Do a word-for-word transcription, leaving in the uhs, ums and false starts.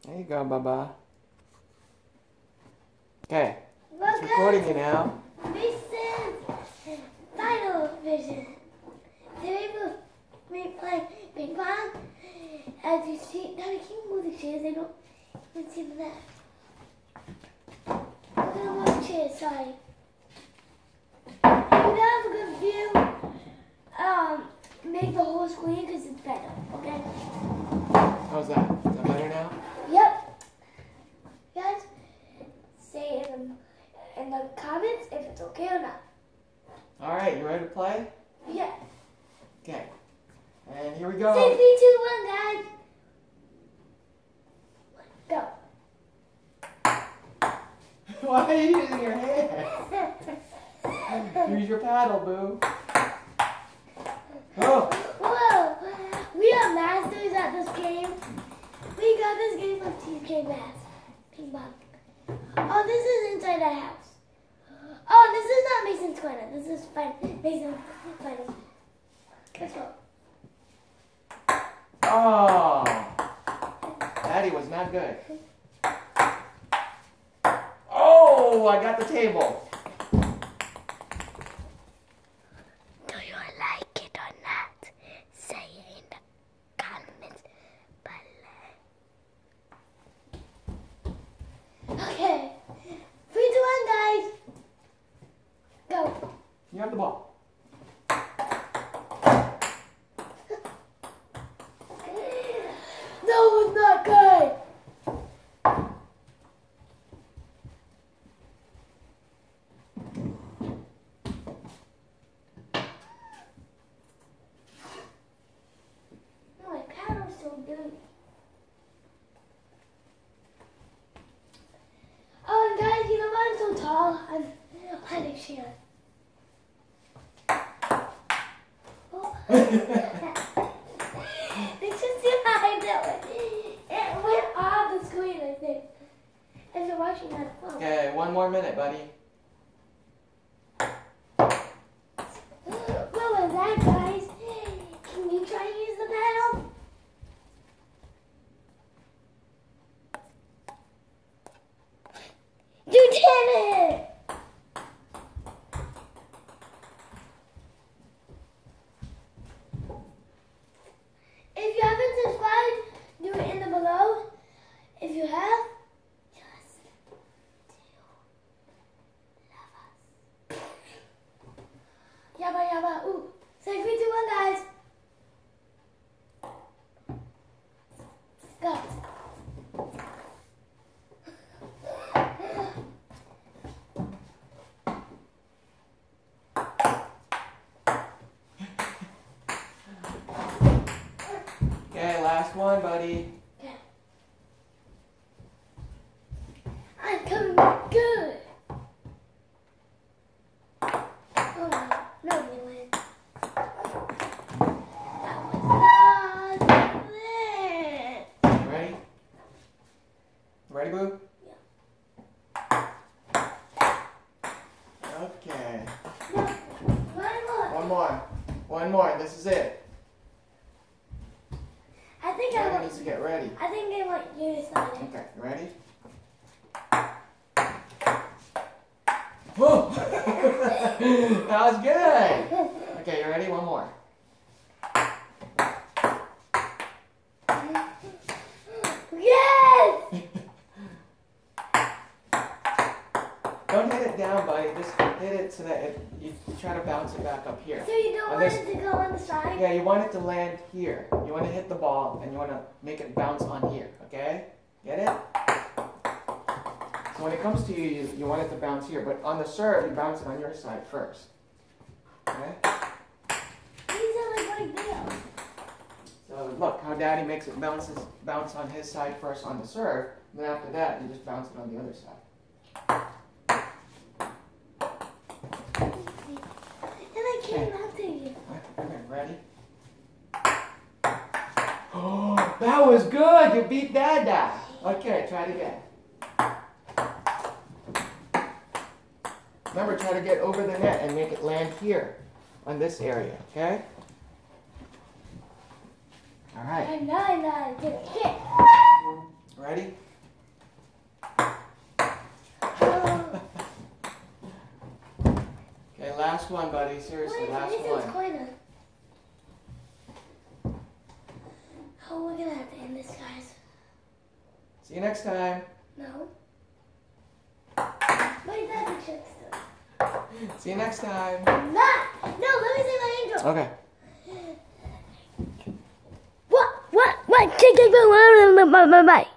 There you go, Baba. Okay. It's recording you now. This is Final Vision. Today we'll be playing ping pong. As you see, now I can't move the chairs. I don't even see them there. I'm gonna move the chairs. Sorry. If you don't have a good view, um, make the whole screen because it's better. Okay. How's that? Is that better now? Yep. Guys, say in the, in the comments if it's okay or not. All right, you ready to play? Yeah. Okay. And here we go. Say three, two, one, guys. Go. Why are you using your hand? Use your paddle, boo. Oh. Whoa. We are masters at this game. We got this game from T K Mass. Ping pong. Oh, this is inside our house. Oh, this is not Mason's corner. This is fun. Mason's corner. Let's go. Oh. Daddy was not good. Oh, I got the table. Do you like it or not? Say it in the comments below. Okay. Three, two, one, guys. Go. You have the ball. No, it's not good. No, my paddle's so good. Oh, and guys, you know why I'm so tall? I'm on a chair. Oh. It's just too high that way. It went off the screen, I think. As you're watching on the phone. Okay, one more minute, buddy. What was that, guys? Can you try and use the paddle? You did it! If you haven't subscribed, do it in the below. If you have, just do love us. Yabba yabba ooh. Say three, two, one, guys. Go. Okay, last one, buddy. Okay. I'm coming back good. Oh no, no, you win. That was not it. Ready? Ready, boo? Yeah. Okay. No, one more. One more. One more. This is it. I think I Daddy want. needs to get ready. I think I want you to start it. Okay, you ready? Whoa! That was good. Okay, you ready? One more. Yes! Don't hit it down, buddy. Just hit it so that it, you try to bounce it back up here. So you don't On want this- it to go on the side? Yeah, you want it to land here. You want to hit the ball and you want to make it bounce on here, okay? Get it? So when it comes to you, you, you want it to bounce here, but on the serve, you bounce it on your side first. Okay? These are like right there. So look how Daddy makes it bounces bounce on his side first on the serve, and then after that, you just bounce it on the other side. And I came after you. Okay, ready? Oh, that was good! You beat Dada! Okay, try it again. Remember, try to get over the net and make it land here on this area, okay? All right. I'm not, I'm not. Get it. Ready? Last one, buddy. Seriously, Wait, last this is one. quite a... Oh, we're gonna have to end this, guys. See you next time. No. Wait, that's a trick still. See you next time. Not. No, let me say my angel. Okay. What? What? What? Bye.